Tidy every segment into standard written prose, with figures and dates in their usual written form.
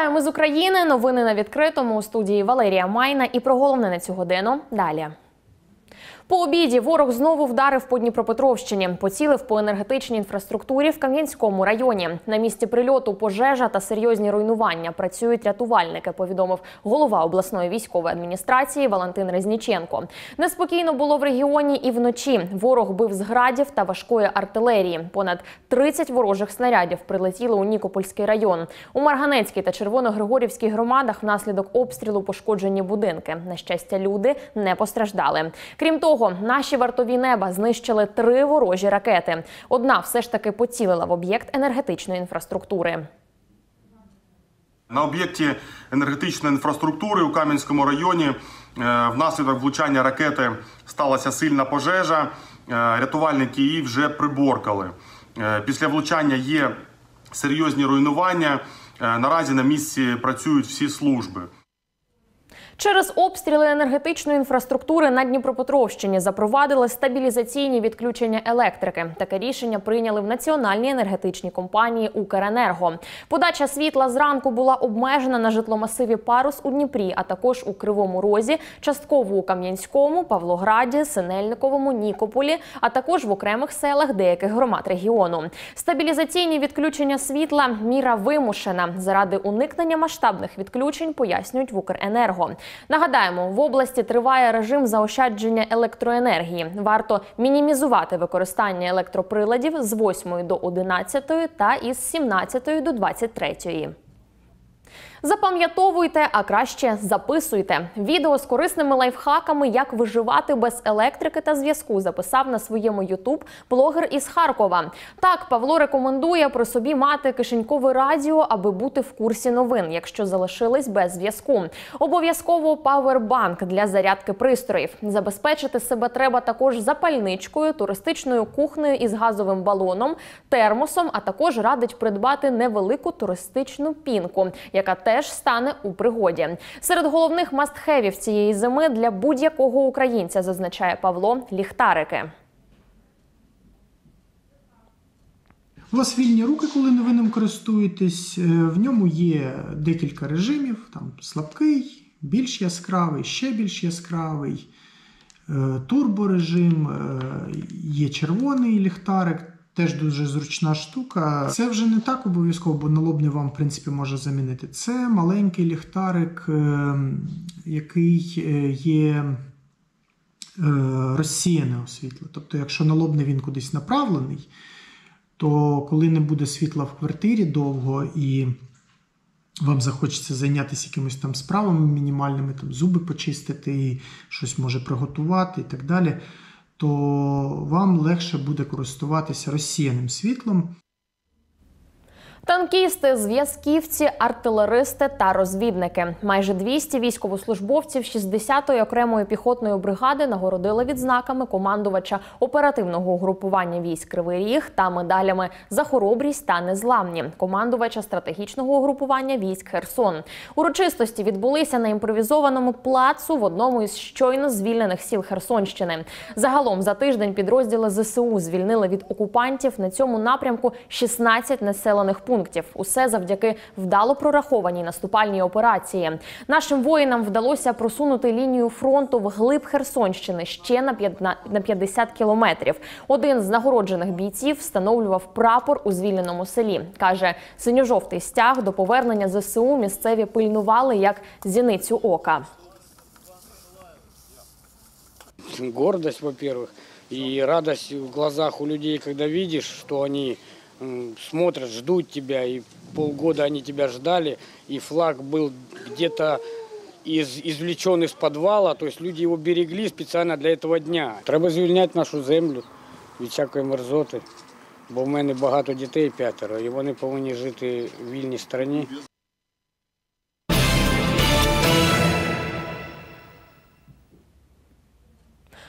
Вітаю, ми з України. Новини на відкритому. У студії Валерія Майна. І про головне на цю годину далі. По обіді ворог знову вдарив по Дніпропетровщині. Поцілив по енергетичній інфраструктурі в Кам'янському районі. На місці прильоту пожежа та серйозні руйнування. Працюють рятувальники, повідомив голова обласної військової адміністрації Валентин Резніченко. Неспокійно було в регіоні і вночі. Ворог бив з градів та важкої артилерії. Понад 30 ворожих снарядів прилетіли у Нікопольський район. У Марганецькій та Червоногригорівській громадах внаслідок обстрілу пошкоджені будинки. На щастя, люди не постраждали. Крім того, наші вартові неба знищили 3 ворожі ракети. Одна все ж таки поцілила в об'єкт енергетичної інфраструктури. На об'єкті енергетичної інфраструктури у Кам'янському районі внаслідок влучання ракети сталася сильна пожежа. Рятувальники її вже приборкали. Після влучання є серйозні руйнування. Наразі на місці працюють всі служби. Через обстріли енергетичної інфраструктури на Дніпропетровщині запровадили стабілізаційні відключення електрики. Таке рішення прийняли в національній енергетичній компанії «Укренерго». Подача світла зранку була обмежена на житломасиві Парус у Дніпрі, а також у Кривому Розі, частково у Кам'янському, Павлограді, Синельниковому, Нікополі, а також в окремих селах деяких громад регіону. Стабілізаційні відключення світла – міра вимушена. Заради уникнення масштабних відключень, пояснюють в «Укренерго». Нагадаємо, в області триває режим заощадження електроенергії. Варто мінімізувати використання електроприладів з 8 до 11 та із 17 до 23. Запам'ятовуйте, а краще записуйте. Відео з корисними лайфхаками, як виживати без електрики та зв'язку, записав на своєму YouTube блогер із Харкова. Так, Павло рекомендує при собі мати кишенькове радіо, аби бути в курсі новин, якщо залишились без зв'язку. Обов'язково павербанк для зарядки пристроїв. Забезпечити себе треба також запальничкою, туристичною кухнею із газовим балоном, термосом, а також радить придбати невелику туристичну пінку, яка теж стане у пригоді. Серед головних мастхевів цієї зими для будь-якого українця, зазначає Павло, ліхтарики. У вас вільні руки, коли ви ним користуєтесь. В ньому є декілька режимів. Там слабкий, більш яскравий, ще більш яскравий, турборежим, є червоний ліхтарик. Теж дуже зручна штука. Це вже не так обов'язково, бо налобний вам, в принципі, може замінити. Це маленький ліхтарик, який є розсіяне світло. Тобто, якщо налобний він кудись направлений, то коли не буде світла в квартирі довго і вам захочеться зайнятися якимись там справами мінімальними, там зуби почистити, щось може приготувати і так далі, то вам легше буде користуватися розсіяним світлом. Танкісти, зв'язківці, артилеристи та розвідники. Майже 200 військовослужбовців 60-ї окремої піхотної бригади нагородили відзнаками командувача оперативного угрупування військ «Кривий Ріг» та медалями «За хоробрість» та «Незламні» командувача стратегічного угрупування військ «Херсон». Урочистості відбулися на імпровізованому плацу в одному із щойно звільнених сіл Херсонщини. Загалом за тиждень підрозділи ЗСУ звільнили від окупантів на цьому напрямку 16 населених пунктів. Усе завдяки вдало прорахованій наступальній операції. Нашим воїнам вдалося просунути лінію фронту вглиб Херсонщини ще на 50 кілометрів. Один з нагороджених бійців встановлював прапор у звільненому селі. Каже, синьо-жовтий стяг до повернення ЗСУ місцеві пильнували як зіницю ока. Гордость, во-первых, и радость в глазах у людей, когда видишь, что они смотрят, ждут тебя, и полгода они тебя ждали, и флаг был где-то извлечен из подвала, то есть люди его берегли специально для этого дня. Треба звільняти нашу землю від всякої мерзоти, бо в мене багато дітей 5, і вони повинні жити в вільній країні.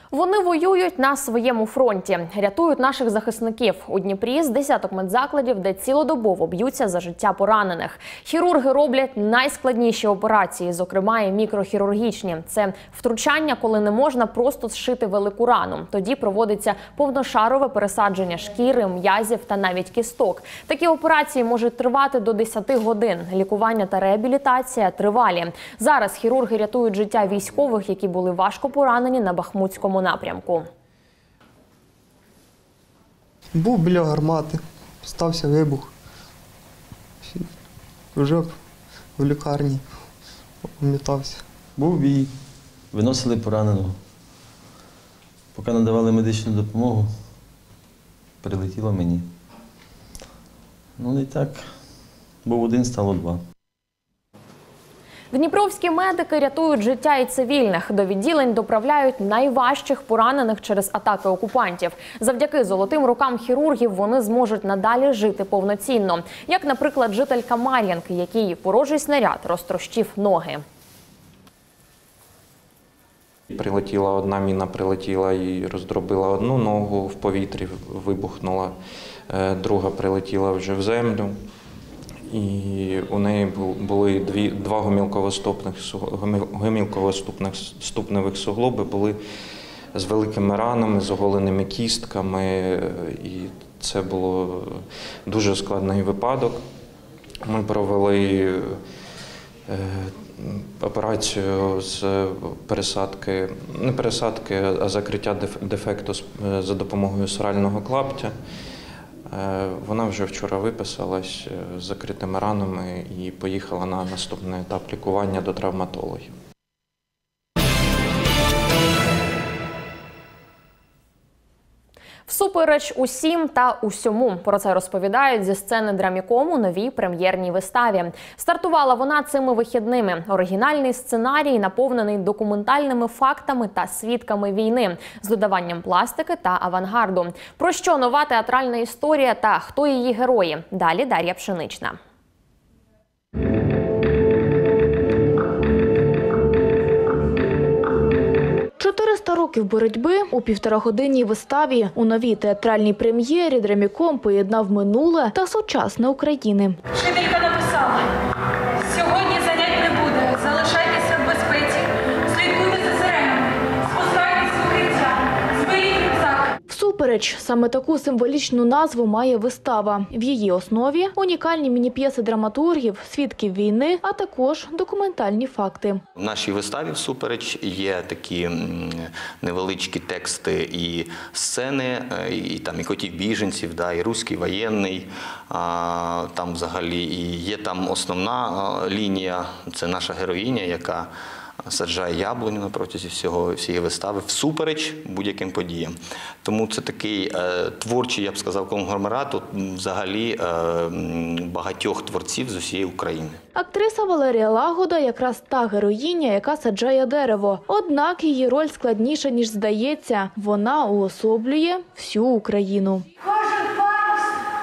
Вони воюють на своєму фронті, рятують наших захисників. У Дніпрі з десяток медзакладів, де цілодобово б'ються за життя поранених. Хірурги роблять найскладніші операції, зокрема і мікрохірургічні. Це втручання, коли не можна просто зшити велику рану. Тоді проводиться повношарове пересадження шкіри, м'язів та навіть кісток. Такі операції можуть тривати до 10 годин. Лікування та реабілітація тривалі. Зараз хірурги рятують життя військових, які були важко поранені на Бахмутському напрямку. Був біля гармати, стався вибух. Вже в лікарні пам'ятався. Був бій. Виносили пораненого. Поки надавали медичну допомогу, прилетіло мені. Ну і так, був один, стало два. Дніпровські медики рятують життя і цивільних. До відділень доправляють найважчих поранених через атаки окупантів. Завдяки золотим рукам хірургів вони зможуть надалі жити повноцінно. Як, наприклад, жителька Мар'янки, якій ворожий снаряд розтрощив ноги. Прилетіла одна міна, прилетіла і роздробила одну ногу, в повітрі вибухнула. Друга прилетіла вже в землю. І у неї були два гомілково-ступневих суглоби, були з великими ранами, з оголеними кістками. І це було дуже складний випадок. Ми провели операцію з пересадки, не пересадки, а закриття дефекту за допомогою сорального клаптя. Вона вже вчора виписалась з закритими ранами і поїхала на наступний етап лікування до травматологів. Всупереч усім та усьому. Про це розповідають зі сцени Драміком у новій прем'єрній виставі. Стартувала вона цими вихідними. Оригінальний сценарій, наповнений документальними фактами та свідками війни, з додаванням пластики та авангарду. Про що нова театральна історія та хто її герої? Далі Дар'я Пшенична. 400 років боротьби у півторагодинній виставі у новій театральній прем'єрі Драміком поєднав минуле та сучасне України. Вчителька написала: сьогодні занять не буде, залишайтеся в безпеці, слідкуйте за сиренами, спускайтесь в укриття, зберіть рюкзак. Всупереч, саме таку символічну назву має вистава. В її основі унікальні міні-п'єси драматургів, свідків війни, а також документальні факти. В нашій виставі «Всупереч» є такі невеличкі тексти і сцени, і котів біженців, і руський воєнний, там взагалі і є там основна лінія, це наша героїня, яка саджає яблуню на протязі всієї вистави всупереч будь-яким подіям. Тому це такий творчий, я б сказав, конгломерат взагалі багатьох творців з усієї України. Актриса Валерія Лагода якраз та героїня, яка саджає дерево. Однак її роль складніша, ніж здається. Вона уособлює всю Україну. Кожен парус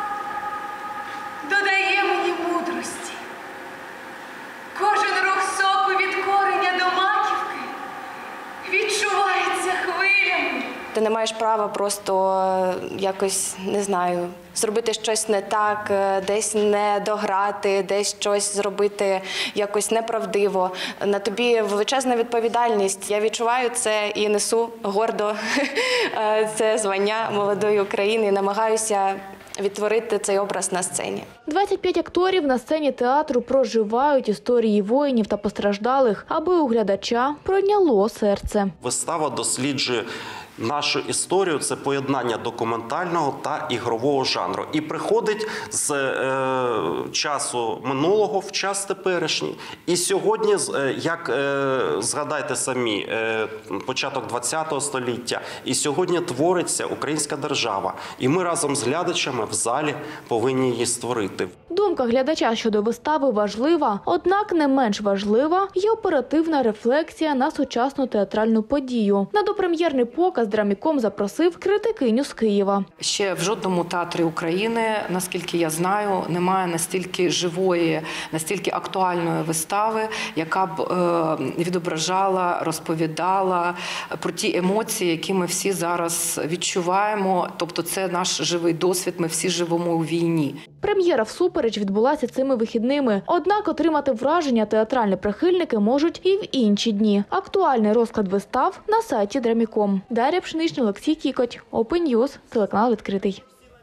додає мені мудрості. Кожен рух соку від кореня до маківки відчувається хвилями. Ти не маєш права просто якось, не знаю, зробити щось не так, десь не дограти, десь щось зробити якось неправдиво. На тобі величезна відповідальність. Я відчуваю це і несу гордо це звання молодої України і намагаюся відтворити цей образ на сцені. 25 акторів на сцені театру проживають історії воїнів та постраждалих, аби у глядача пройняло серце. Вистава досліджує нашу історію, це поєднання документального та ігрового жанру. І приходить з часу минулого в час теперішній. І сьогодні, як згадайте самі, початок ХХ століття, і сьогодні твориться українська держава. І ми разом з глядачами в залі повинні її створити. Думка глядача щодо вистави важлива, однак не менш важлива є оперативна рефлексія на сучасну театральну подію. На допрем'єрний показ з Драміком запросив критикиню з Києва. Ще в жодному театрі України, наскільки я знаю, немає настільки живої, настільки актуальної вистави, яка б відображала, розповідала про ті емоції, які ми всі зараз відчуваємо. Тобто це наш живий досвід, ми всі живемо у війні. Прем'єра «Всупереч» відбулася цими вихідними. Однак отримати враження театральні прихильники можуть і в інші дні. Актуальний розклад вистав на сайті Драміком. Дар'я Пшенична, Олексій Кікоть, Open News, телеканал «Відкритий».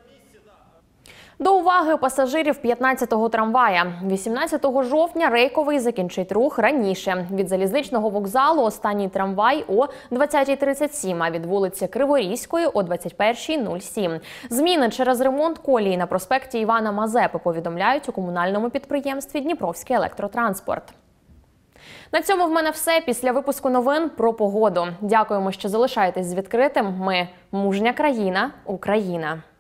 До уваги пасажирів 15-го трамвая. 18 жовтня рейковий закінчить рух раніше. Від залізничного вокзалу останній трамвай о 20:37, а від вулиці Криворізької о 21:07. Зміни через ремонт колії на проспекті Івана Мазепи повідомляють у комунальному підприємстві «Дніпровський електротранспорт». На цьому в мене все. Після випуску новин про погоду. Дякуємо, що залишаєтесь з відкритим. Ми – мужня країна, Україна.